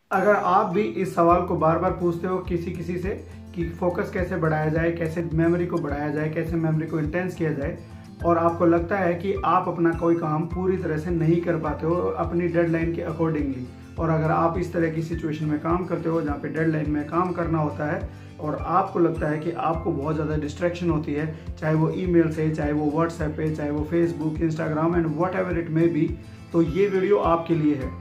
अगर आप भी इस सवाल को बार बार पूछते हो किसी से कि फोकस कैसे बढ़ाया जाए, कैसे मेमोरी को बढ़ाया जाए, कैसे मेमोरी को इंटेंस किया जाए, और आपको लगता है कि आप अपना कोई काम पूरी तरह से नहीं कर पाते हो अपनी डेडलाइन के अकॉर्डिंगली, और अगर आप इस तरह की सिचुएशन में काम करते हो जहाँ पे डेडलाइन में काम करना होता है और आपको लगता है कि आपको बहुत ज़्यादा डिस्ट्रैक्शन होती है, चाहे वो ईमेल से, चाहे वो व्हाट्सएप पे, चाहे वो Facebook, Instagram and whatever it may be, तो ये वीडियो आपके लिए है।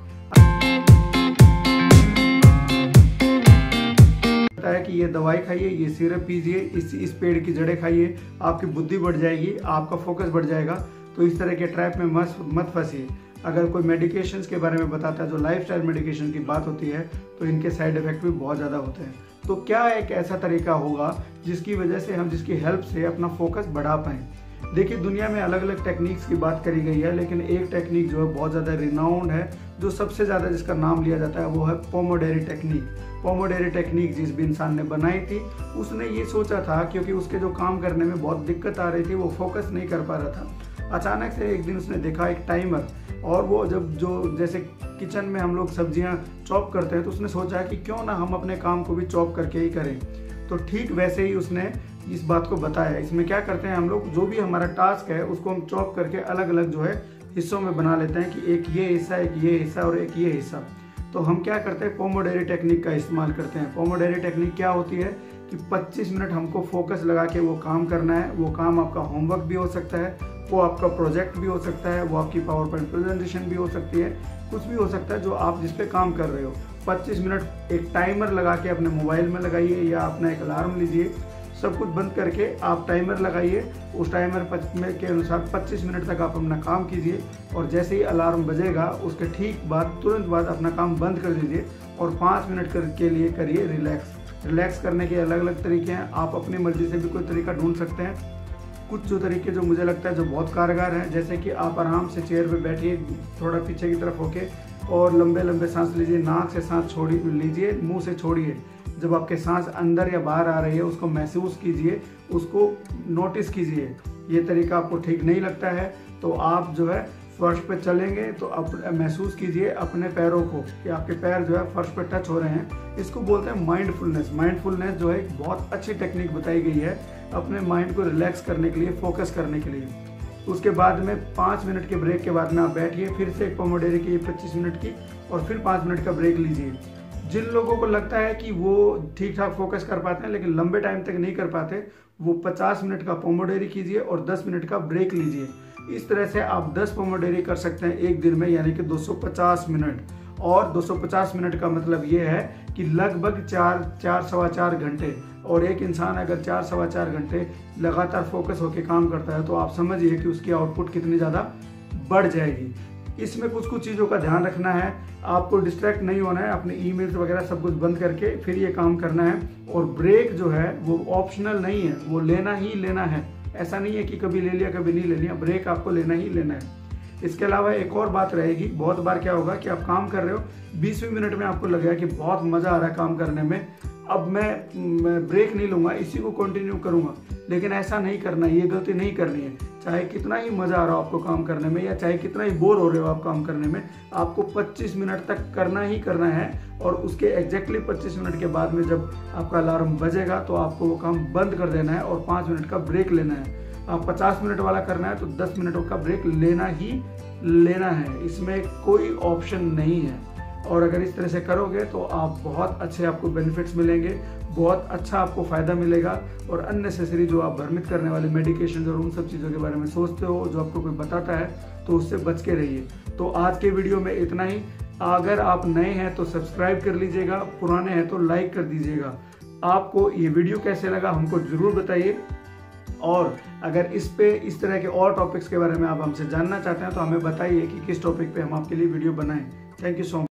है कि ये दवाई खाइए, ये सिरप पीजिए, इस पेड़ की जड़ें खाइए, आपकी बुद्धि बढ़ जाएगी, आपका फोकस बढ़ जाएगा। तो इस तरह के ट्रैप में मत फंसिए। अगर कोई मेडिकेशंस के बारे में बताता है, जो लाइफस्टाइल मेडिकेशन की बात होती है, तो इनके साइड इफेक्ट भी बहुत ज़्यादा होते हैं। तो क्या एक ऐसा तरीका होगा जिसकी वजह से हम, जिसकी हेल्प से अपना फोकस बढ़ा पाएँ? देखिए, दुनिया में अलग अलग टेक्निक्स की बात करी गई है, लेकिन एक टेक्निक जो है बहुत ज़्यादा रिनाउंड है, जो सबसे ज़्यादा जिसका नाम लिया जाता है, वो है पोमोडोरी टेक्निक। पोमोडोरी टेक्निक जिस भी इंसान ने बनाई थी, उसने ये सोचा था, क्योंकि उसके जो काम करने में बहुत दिक्कत आ रही थी, वो फोकस नहीं कर पा रहा था। अचानक से एक दिन उसने देखा एक टाइमर, और वो जो जैसे किचन में हम लोग सब्जियां चॉप करते हैं, तो उसने सोचा कि क्यों ना हम अपने काम को भी चॉप करके ही करें। तो ठीक वैसे ही उसने इस बात को बताया। इसमें क्या करते हैं हम लोग, जो भी हमारा टास्क है उसको हम चॉप करके अलग अलग जो है हिस्सों में बना लेते हैं कि एक ये हिस्सा, एक ये हिस्सा और एक ये हिस्सा। तो हम क्या करते हैं, पोमोडोरी टेक्निक का इस्तेमाल करते हैं। पोमोडोरी टेक्निक क्या होती है कि 25 मिनट हमको फोकस लगा के वो काम करना है। वो काम आपका होमवर्क भी हो सकता है, वो आपका प्रोजेक्ट भी हो सकता है, वो आपकी पावर पॉइंट प्रेजेंटेशन भी हो सकती है, कुछ भी हो सकता है जो आप जिस पे काम कर रहे हो। 25 मिनट एक टाइमर लगा के अपने मोबाइल में लगाइए, या अपना एक अलार्म लीजिए, सब कुछ बंद करके आप टाइमर लगाइए। उस टाइमर के अनुसार 25 मिनट तक आप अपना काम कीजिए, और जैसे ही अलार्म बजेगा उसके ठीक बाद, तुरंत बाद अपना काम बंद कर दीजिए और 5 मिनट के लिए करिए रिलैक्स। रिलैक्स करने के अलग अलग तरीके हैं, आप अपनी मर्जी से भी कोई तरीका ढूंढ सकते हैं। कुछ जो तरीके जो मुझे लगता है जो बहुत कारगर हैं, जैसे कि आप आराम से चेयर पे बैठिए, थोड़ा पीछे की तरफ होके, और लंबे लंबे सांस लीजिए। नाक से सांस छोड़ी लीजिए, मुंह से छोड़िए। जब आपके सांस अंदर या बाहर आ रही है, उसको महसूस कीजिए, उसको नोटिस कीजिए। ये तरीका आपको ठीक नहीं लगता है तो आप जो है फर्श पे चलेंगे तो महसूस कीजिए अपने पैरों को कि आपके पैर जो है फर्श पे टच हो रहे हैं। इसको बोलते हैं माइंडफुलनेस। माइंडफुलनेस जो है एक बहुत अच्छी टेक्निक बताई गई है अपने माइंड को रिलैक्स करने के लिए, फोकस करने के लिए। उसके बाद में 5 मिनट के ब्रेक के बाद में आप बैठिए, फिर से एक पोमोडोरी की 25 मिनट की, और फिर 5 मिनट का ब्रेक लीजिए। जिन लोगों को लगता है कि वो ठीक ठाक फोकस कर पाते हैं लेकिन लंबे टाइम तक नहीं कर पाते, वो 50 मिनट का पोमोडोरी कीजिए और 10 मिनट का ब्रेक लीजिए। इस तरह से आप 10 पोमोडोरी कर सकते हैं एक दिन में, यानी कि 250 मिनट। और 250 मिनट का मतलब ये है कि लगभग 4-4.25 घंटे। और एक इंसान अगर 4-4.25 घंटे लगातार फोकस होकर काम करता है, तो आप समझिए कि उसकी आउटपुट कितनी ज़्यादा बढ़ जाएगी। इसमें कुछ चीज़ों का ध्यान रखना है, आपको डिस्ट्रैक्ट नहीं होना है, अपने ईमेल्स वगैरह सब कुछ बंद करके फिर ये काम करना है। और ब्रेक जो है वो ऑप्शनल नहीं है, वो लेना ही लेना है। ऐसा नहीं है कि कभी ले लिया कभी नहीं ले लिया, ब्रेक आपको लेना ही लेना है। इसके अलावा एक और बात रहेगी, बहुत बार क्या होगा कि आप काम कर रहे हो, 20वें मिनट में आपको लगेगा कि बहुत मज़ा आ रहा है काम करने में, अब मैं ब्रेक नहीं लूँगा, इसी को कंटिन्यू करूँगा। लेकिन ऐसा नहीं करना, ये गलती नहीं करनी है। चाहे कितना ही मज़ा आ रहा हो आपको काम करने में, या चाहे कितना ही बोर हो रहे हो आप काम करने में, आपको 25 मिनट तक करना ही करना है। और उसके एग्जैक्टली 25 मिनट के बाद में जब आपका अलार्म बजेगा, तो आपको वो काम बंद कर देना है और 5 मिनट का ब्रेक लेना है। आप 50 मिनट वाला करना है तो 10 मिनटों का ब्रेक लेना ही लेना है, इसमें कोई ऑप्शन नहीं है। और अगर इस तरह से करोगे तो आप बहुत अच्छे, आपको बेनिफिट्स मिलेंगे, बहुत अच्छा आपको फ़ायदा मिलेगा। और अननेसेसरी जो आप भ्रमित करने वाले मेडिकेशन और उन सब चीज़ों के बारे में सोचते हो, जो आपको कोई बताता है, तो उससे बच के रहिए। तो आज के वीडियो में इतना ही। अगर आप नए हैं तो सब्सक्राइब कर लीजिएगा, पुराने हैं तो लाइक कर दीजिएगा। आपको ये वीडियो कैसे लगा हमको ज़रूर बताइए, और अगर इस तरह के और टॉपिक्स के बारे में आप हमसे जानना चाहते हैं तो हमें बताइए कि किस टॉपिक पे हम आपके लिए वीडियो बनाएं। Thank you so much.